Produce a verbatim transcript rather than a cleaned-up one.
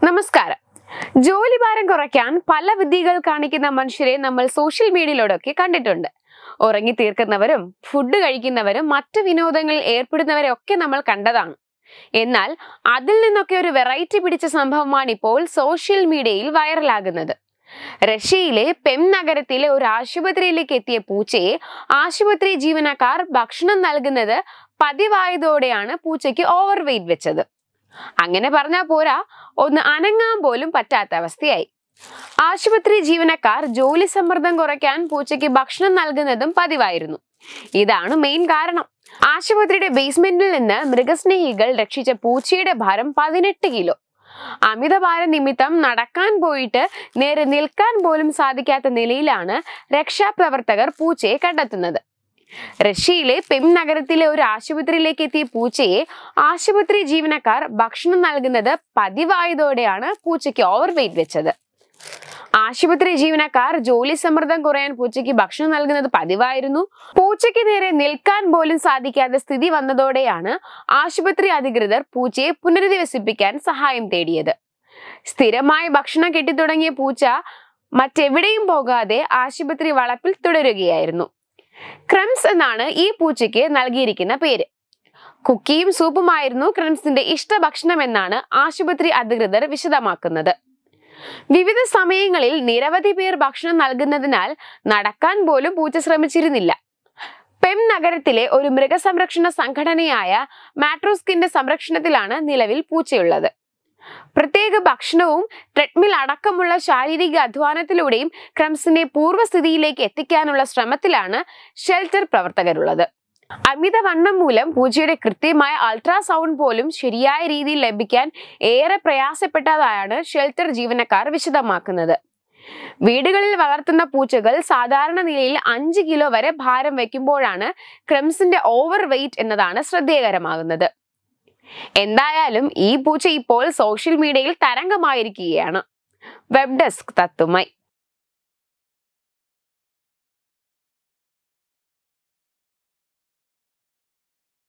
നമസ്കാരം. ജോലിഭാരം കുറയ്ക്കാൻ പല വിദ്യകൾ കാണിക്കുന്ന മനുഷ്യരെ നമ്മൾ സോഷ്യൽ മീഡിയയിലൂടെയൊക്കെ കണ്ടിട്ടുണ്ട്. ഉറങ്ങി തീർക്കുന്നവരും ഫുഡ് കഴിക്കുന്നവരും മറ്റു വിനോദങ്ങളിൽ ഏർപ്പെടുന്നവരെ ഒക്കെ നമ്മൾ കണ്ടതാണ്. എന്നാൽ അതിൽ നിന്നൊക്കെ ഒരു വെറൈറ്റി പിടിച്ച സംഭവമാണ് ഇപ്പോൾ സോഷ്യൽ മീഡിയയിൽ വൈറലാകുന്നത്. റഷ്യയിലെ പെം നഗരത്തിലെ ഒരു ആശുപത്രിയിലേക്ക് എത്തിയ പൂച്ചയെ ആശുപത്രി ജീവനക്കാർ ഭക്ഷണം നൽകുന്നത് പതിവായതോടെയാണ് പൂച്ചയ്ക്ക് ഓവർ വെയിറ്റ് വെച്ചത്. അങ്ങനെ പറഞ്ഞാൽ പോരാ, ഒന്ന് അനങ്ങാൻ പോലും പറ്റാത്ത അവസ്ഥയായി. ആശുപത്രി ജീവനക്കാർ ജോലി സമ്മർദ്ദം കുറയ്ക്കാൻ പൂച്ചയ്ക്ക് ഭക്ഷണം നൽകുന്നതും പതിവായിരുന്നു. ഇതാണ് മെയിൻ കാരണം. ആശുപത്രിയുടെ ബേസ്മെന്റിൽ നിന്ന് മൃഗസ്നേഹികൾ രക്ഷിച്ച പൂച്ചയുടെ ഭാരം പതിനെട്ട് കിലോ. അമിതഭാരം നിമിത്തം നടക്കാൻ പോയിട്ട് നേരെ നിൽക്കാൻ പോലും സാധിക്കാത്ത നിലയിലാണ് രക്ഷാപ്രവർത്തകർ പൂച്ചയെ കണ്ടെത്തുന്നത്. റഷ്യയിലെ പെം നഗരത്തിലെ ഒരു ആശുപത്രിയിലേക്ക് എത്തിയ പൂച്ചയെ ആശുപത്രി ജീവനക്കാർ ഭക്ഷണം നൽകുന്നത് പതിവായതോടെയാണ് പൂച്ചയ്ക്ക് ഓവർ വെയിറ്റ് വെച്ചത്. ആശുപത്രി ജീവനക്കാർ ജോലി സമ്മർദ്ദം കുറയാൻ പൂച്ചയ്ക്ക് ഭക്ഷണം നൽകുന്നത് പതിവായിരുന്നു. പൂച്ചയ്ക്ക് നേരെ നിൽക്കാൻ പോലും സാധിക്കാത്ത സ്ഥിതി വന്നതോടെയാണ് ആശുപത്രി അധികൃതർ പൂച്ചയെ പുനരധിവസിപ്പിക്കാൻ സഹായം തേടിയത്. സ്ഥിരമായി ഭക്ഷണം കെട്ടിത്തുടങ്ങിയ പൂച്ച മറ്റെവിടെയും പോകാതെ ആശുപത്രി വളപ്പിൽ തുടരുകയായിരുന്നു. ക്രംസ് എന്നാണ് ഈ പൂച്ചയ്ക്ക് നൽകിയിരിക്കുന്ന പേര്. കുക്കിയും സൂപ്പുമായിരുന്നു ക്രംസിന്റെ ഇഷ്ട ഭക്ഷണം എന്നാണ് ആശുപത്രി അധികൃതർ വിശദമാക്കുന്നത്. വിവിധ സമയങ്ങളിൽ നിരവധി പേർ ഭക്ഷണം നൽകുന്നതിനാൽ നടക്കാൻ പോലും പൂച്ച ശ്രമിച്ചിരുന്നില്ല. പെം നഗരത്തിലെ ഒരു മൃഗസംരക്ഷണ സംഘടനയായ മാട്രോസ്കിന്റെ സംരക്ഷണത്തിലാണ് നിലവിൽ പൂച്ചയുള്ളത്. പ്രത്യേക ഭക്ഷണവും ട്രെഡ്മിൽ അടക്കമുള്ള ശാരീരിക അധ്വാനത്തിലൂടെയും ക്രംസിനെ പൂർവ്വസ്ഥിതിയിലേക്ക് എത്തിക്കാനുള്ള ശ്രമത്തിലാണ് ഷെൽട്ടർ പ്രവർത്തകരുള്ളത്. അമിതവണ്ണം മൂലം പൂച്ചയുടെ കൃത്യമായ അൾട്രാസൗണ്ട് പോലും ശരിയായ രീതിയിൽ ലഭിക്കാൻ ഏറെ പ്രയാസപ്പെട്ടതായാണ് ഷെൽട്ടർ ജീവനക്കാർ വിശദമാക്കുന്നത്. വീടുകളിൽ വളർത്തുന്ന പൂച്ചകൾ സാധാരണ നിലയിൽ അഞ്ച് കിലോ വരെ ഭാരം വയ്ക്കുമ്പോഴാണ് ക്രംസിന്റെ ഓവർ വെയിറ്റ് എന്നതാണ് ശ്രദ്ധേയകരമാകുന്നത്. എന്തായാലും ഈ പൂച്ച ഇപ്പോൾ സോഷ്യൽ മീഡിയയിൽ തരംഗമായിരിക്കുകയാണ്. വെബ് ഡെസ്ക് തത്തുമൈ.